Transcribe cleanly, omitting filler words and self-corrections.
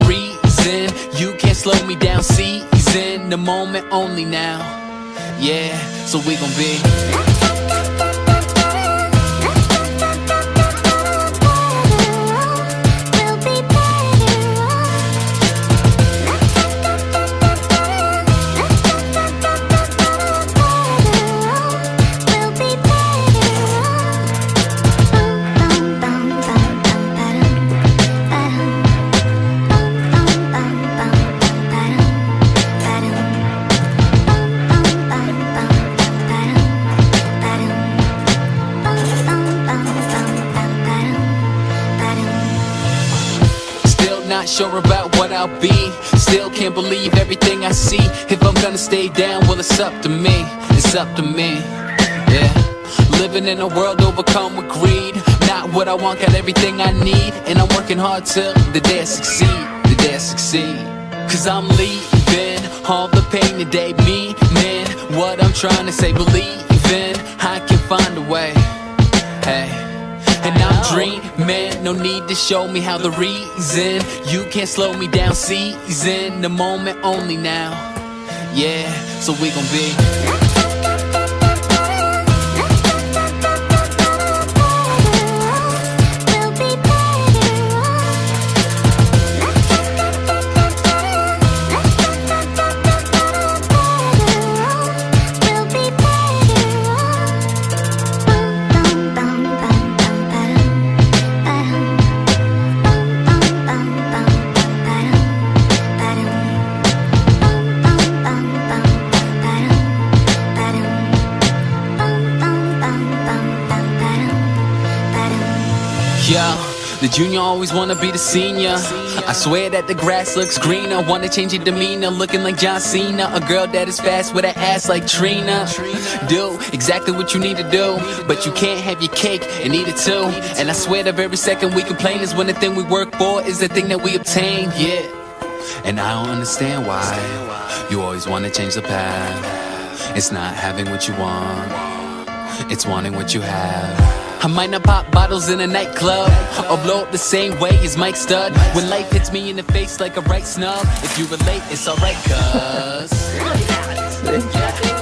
reason. You can't slow me down, season the moment only now. Yeah, so we gon' be not sure about what I'll be. Still can't believe everything I see. If I'm gonna stay down, well, it's up to me. It's up to me, yeah. Living in a world overcome with greed. Not what I want, got everything I need. And I'm working hard till the day I succeed. The day I succeed. Cause I'm leaving all the pain today, me, man. What I'm trying to say, believing I can find a way. Hey, and I'm dreaming, no need to show me how the reason. You can't slow me down, season the moment only now. Yeah, so we gon' be the junior always wanna be the senior. I swear that the grass looks greener. Wanna change your demeanor, looking like John Cena. A girl that is fast with an ass like Trina. Do exactly what you need to do, but you can't have your cake and eat it too. And I swear the very second we complain is when the thing we work for is the thing that we obtain, yeah. And I don't understand why you always wanna change the path. It's not having what you want, it's wanting what you have. I might not pop bottles in a nightclub or blow up the same way as Mike Stud. When life hits me in the face like a right snub, if you relate, it's alright, cuz